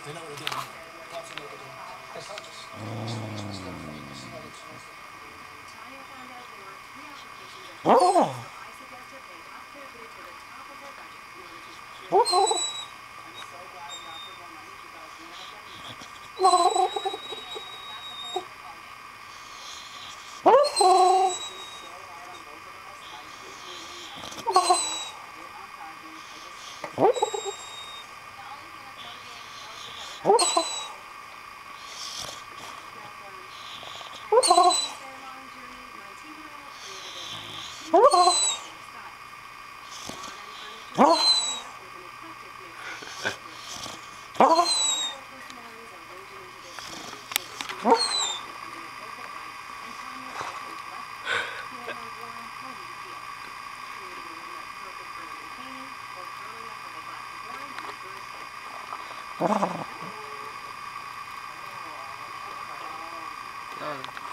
They know what they're doing. Lots of what they're doing. It's not just stuff for you. See what it's worth. Done.